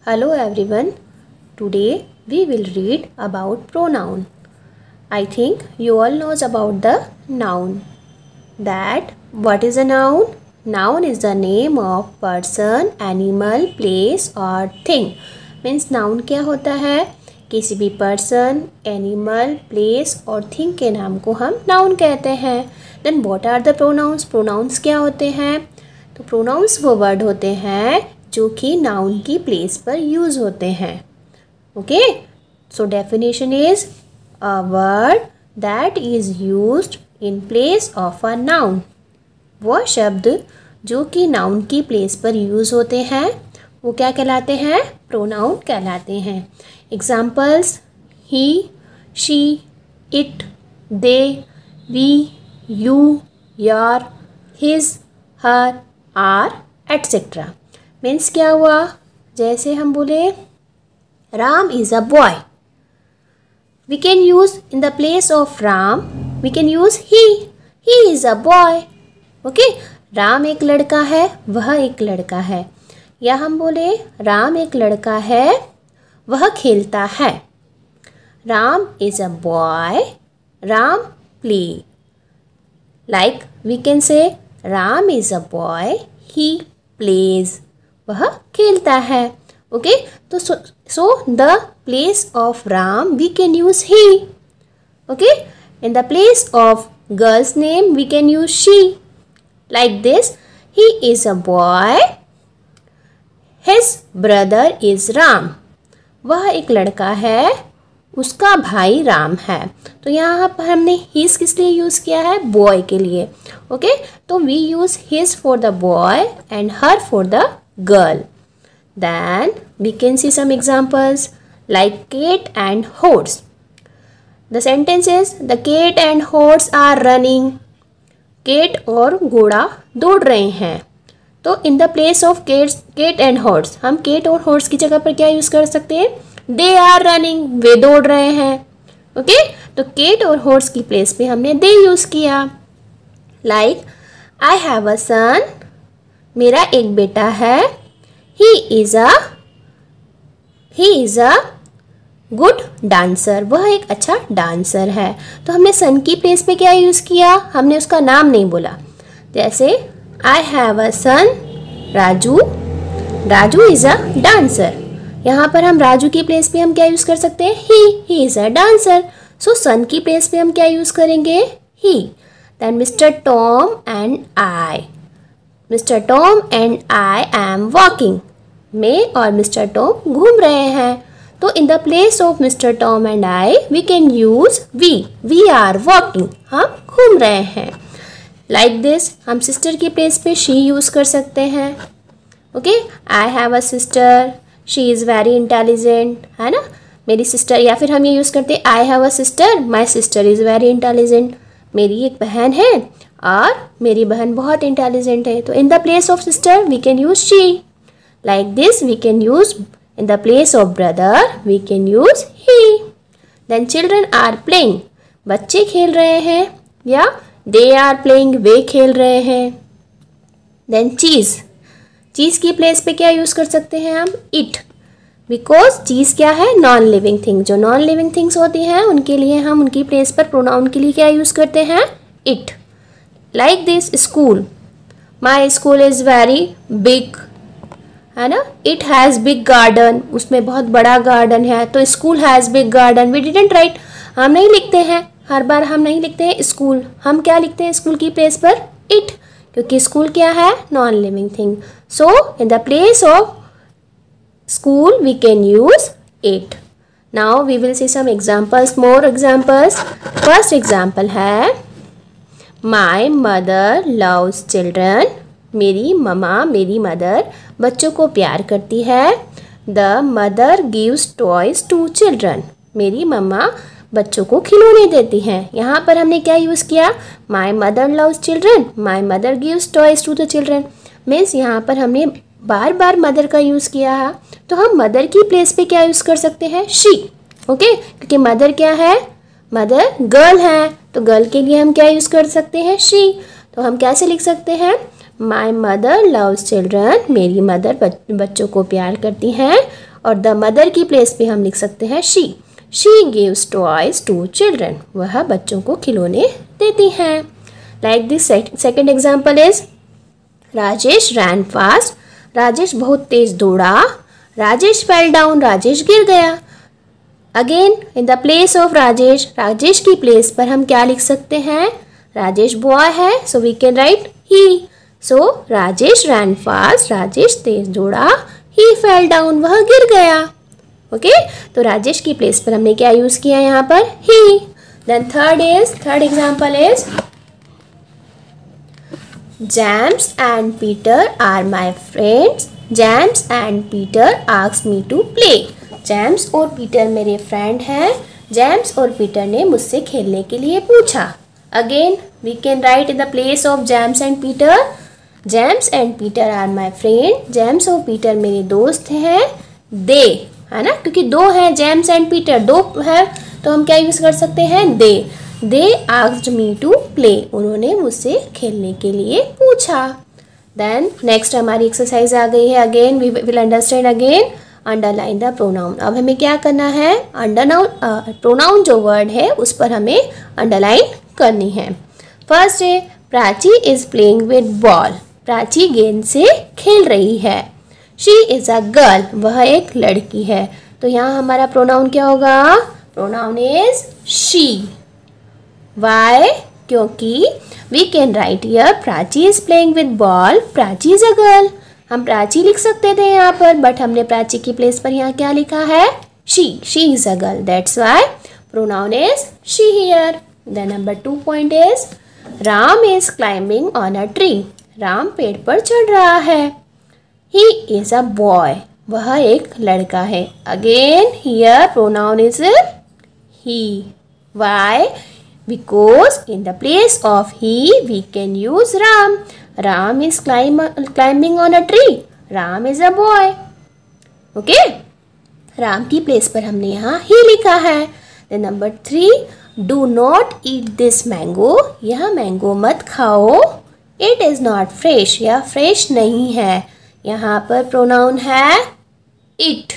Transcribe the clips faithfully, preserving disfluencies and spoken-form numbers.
Hello everyone. Today we will read about pronoun. I think you all knows about the noun. That what is a noun? Noun is the name of person, animal, place or thing. Means noun क्या होता है? किसी भी person, animal, place और thing के नाम को हम noun कहते हैं. Then what are the pronouns? Pronouns क्या होते हैं? तो pronouns वो word होते हैं जो कि नाउन की प्लेस पर यूज़ होते हैं. Okay, so definition is a word that is used in place of a noun. वह शब्द जो कि नाउन की प्लेस पर यूज़ होते हैं वो क्या कहलाते हैं? प्रोनाउन कहलाते हैं. Examples: he, she, it, they, we, you, your, his, her, are, etcetera. Means क्या हुआ? जैसे हम बोले Ram is a boy, we can use in the place of Ram we can use he. He is a boy. Okay, Ram एक लड़का है, वह एक लड़का है. या हम बोले राम एक लड़का है, वह खेलता है. Ram is a boy, Ram play. Like we can say Ram is a boy, he plays. वह खेलता है. ओके, तो so the place of Ram we can use he. Okay, in the place of girl's name we can use she. Like this, he is a boy, his brother is Ram. वह एक लड़का है, उसका भाई राम है. तो यहाँ पर हमने हिज किस लिए यूज़ किया है? बॉय के लिए. ओके, तो we use his for the boy and her for the girl. Then we can see some examples like cat and horse. The sentence is the cat and horse are running. Cat और घोड़ा दौड़ रहे हैं. तो in the place of cat, cat and horse हम cat और horse की जगह पर क्या यूज़ कर सकते हैं? They are running. वे दौड़ रहे हैं. Okay okay? तो cat और horse की प्लेस पे हमने they यूज़ किया. Like I have a son. मेरा एक बेटा है. He is a he is a good dancer. वह एक अच्छा डांसर है. तो हमने सन की प्लेस पे क्या यूज़ किया? हमने उसका नाम नहीं बोला. जैसे I have a son Raju. Raju is a dancer. यहाँ पर हम राजू की प्लेस पे हम क्या यूज़ कर सकते हैं? ही ही इज़ अ डांसर. सो सन की प्लेस पे हम क्या यूज़ करेंगे? He. Then mister Tom and I. Mister Tom and I am walking. मैं और मिस्टर टॉम घूम रहे हैं. तो in the place of mister Tom and I we can use we. We are walking. हम घूम रहे हैं. लाइक दिस, हम सिस्टर की प्लेस पे शी यूज़ कर सकते हैं. Okay, I have a sister, she is very intelligent. है ना, मेरी सिस्टर. या फिर हम ये यूज़ करते हैं I have a sister, my sister is very intelligent. मेरी एक बहन है और मेरी बहन बहुत इंटेलिजेंट है. तो in the place of sister we can use she. Like this we can use in the place of brother we can use he. Then children are playing. बच्चे खेल रहे हैं. या दे आर प्लेइंग. वे खेल रहे हैं. देन चीज़. चीज़ की place पे क्या यूज़ कर सकते हैं हम? इट. बिकॉज चीज़ क्या है? Non living thing. जो नॉन लिविंग थिंग्स होती हैं उनके लिए हम उनकी प्लेस पर प्रोनाउन के लिए क्या यूज़ करते हैं? It. Like this, school. My school is very big. है ना, इट हैज़ बिग गार्डन. उसमें बहुत बड़ा गार्डन है. तो school has big garden. We didn't write. हम नहीं लिखते हैं, हर बार हम नहीं लिखते हैं स्कूल. हम क्या लिखते हैं स्कूल की प्लेस पर? इट. क्योंकि स्कूल क्या है? Non living thing. So in the place of school we can use it. Now we will see some examples, more examples. First example है माई मदर लव्स चिल्ड्रन. मेरी mama, मेरी mother बच्चों को प्यार करती है. The mother gives toys to children. मेरी mama बच्चों को खिलौने देती हैं. यहाँ पर हमने क्या यूज़ किया? My mother loves children, my mother gives toys to the children. Means यहाँ पर हमने बार बार मदर का यूज़ किया है. तो हम मदर की प्लेस पे क्या यूज़ कर सकते हैं? शी. ओके, क्योंकि मदर क्या है? मदर गर्ल है. तो गर्ल के लिए हम क्या यूज़ कर सकते हैं? शी. तो हम कैसे लिख सकते हैं? My mother loves children. मेरी मदर बच्चों को प्यार करती हैं और द मदर की प्लेस पे हम लिख सकते हैं she. She gives toys to children, वह बच्चों को खिलौने देती हैं। Like this second example is Rajesh ran fast, Rajesh बहुत तेज दौड़ा। राजेश फेल डाउन, राजेश गिर गया। Again in the place of Rajesh, Rajesh की प्लेस पर हम क्या लिख सकते हैं, राजेश बॉय है so we can write he. So Rajesh ran fast, Rajesh तेज दौड़ा। ही फेल डाउन, वह गिर गया। Okay okay? तो राजेश की प्लेस पर हमने क्या यूज किया यहाँ पर, he. Then third is third example is James and Peter are my friends, James and Peter asked me to play. James और पीटर मेरे फ्रेंड हैं, जेम्स और पीटर ने मुझसे खेलने के लिए पूछा। Again we can write in the place of James and Peter, James and Peter are my friend, James और पीटर मेरे दोस्त हैं। दे, है ना, क्योंकि दो हैं, जेम्स एंड पीटर दो है, तो हम क्या यूज कर सकते हैं, they. They asked me to play, उन्होंने मुझसे खेलने के लिए पूछा। देन नेक्स्ट हमारी एक्सरसाइज आ गई है। Again we will understand again underline the pronoun. अब हमें क्या करना है, अंडरनाउन प्रोनाउन जो वर्ड है उस पर हमें अंडरलाइन करनी है। फर्स्ट है Prachi is playing with ball, Prachi गेंद से खेल रही है। शी इज अ गर्ल, वह एक लड़की है। तो यहाँ हमारा प्रोनाउन क्या होगा, प्रोनाउन इज शी। वाई, क्योंकि we can write here Prachi is playing with ball, Prachi is a girl. हम प्राची लिख सकते थे यहाँ पर, बट हमने प्राची की प्लेस पर यहाँ क्या लिखा है, she. She is a girl, that's why pronoun is she here. The number two point is Ram is climbing on a tree, Ram पेड़ पर चढ़ रहा है। ही इज अ बॉय, वह एक लड़का है। Again here pronoun is he. Why, because in the place of he we can use Ram. Ram is climb, climbing on a tree. Ram is a boy. Okay? Ram की place पर हमने यहाँ ही लिखा है। Then number three, do not eat this mango. यह mango मत खाओ। It is not fresh. यह फ्रेश नहीं है। यहाँ पर प्रोनाउन है it.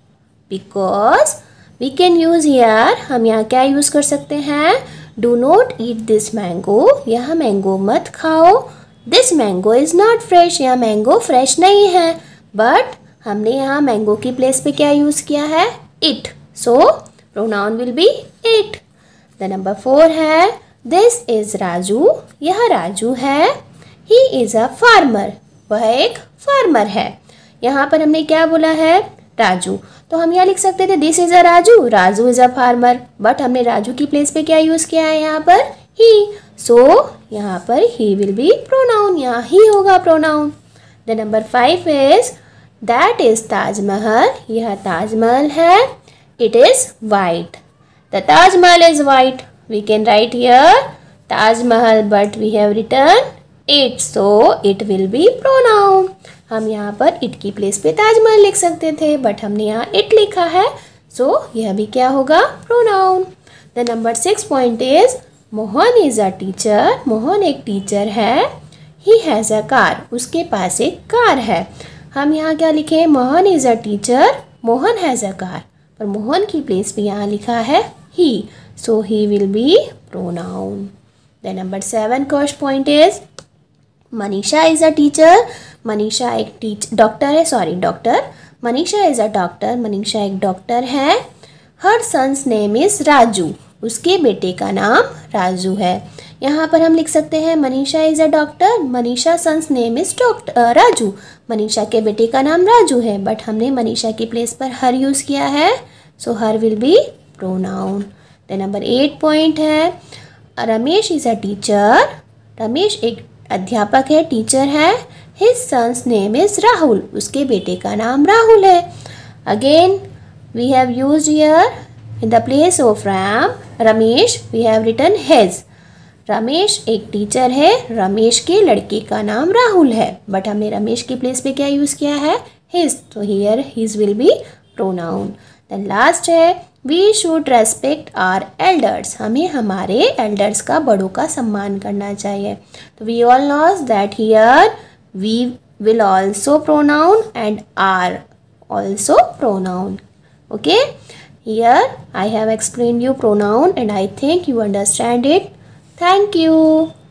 Because we can use here, हम यहाँ क्या यूज कर सकते हैं, do not eat this mango, यह मैंगो मत खाओ। This mango is not fresh, यह मैंगो फ्रेश नहीं है। बट हमने यहाँ मैंगो की प्लेस पे क्या यूज किया है, it. So pronoun will be it. The number four है दिस इज राजू, यह राजू है। ही इज अ फार्मर, वह एक फार्मर है। यहाँ पर हमने क्या बोला है, राजू, तो हम यहाँ लिख सकते थे this is a Raju, Raju is a farmer. But हमने राजू की प्लेस पे क्या यूज किया है यहाँ पर, ही। सो यहाँ पर ही विल बी प्रोनाउन, यहाँ ही होगा pronoun. The number five is that is Taj Mahal, यह ताजमहल है। It is white, the Taj Mahal is white. We can write here Taj Mahal but we have written it, so it will be pronoun. हम यहाँ पर it की place पे ताजमहल लिख सकते थे, बट हमने यहाँ इट लिखा है, सो so यह भी क्या होगा, pronoun. The number six point is Mohan is a teacher, Mohan एक टीचर है। ही हैज़ अ कार, उसके पास एक कार है। हम यहाँ क्या लिखे, Mohan is a teacher, Mohan has a car, पर मोहन की प्लेस पे यहाँ लिखा है he, so he will be pronoun. The number seven first point is Manisha is a teacher, Manisha एक टीच डॉक्टर है, sorry doctor. Manisha is a doctor, Manisha एक डॉक्टर है। Her son's name is Raju, उसके बेटे का नाम राजू है। यहाँ पर हम लिख सकते हैं Manisha is a doctor, Manisha son's name is doctor Raju, Manisha के बेटे का नाम राजू है। बट हमने मनीषा की प्लेस पर हर यूज किया है, so her will be pronoun. The number eight point है Ramesh is a teacher, Ramesh एक अध्यापक है, टीचर है। His son's name is Rahul, उसके बेटे का नाम राहुल है। Again we have used here in the place of Ram Ramesh we have written his. Ramesh एक टीचर है, रमेश के लड़के का नाम राहुल है। बट हमने रमेश की प्लेस पे क्या यूज किया है, हिज, तो here his will be pronoun. Then last है we should respect our elders, हमें हमारे एल्डर्स का, बड़ों का सम्मान करना चाहिए। तो we all knows that here we will also pronoun and are also pronoun. Okay, here I have explained you pronoun and I think you understand it. Thank you.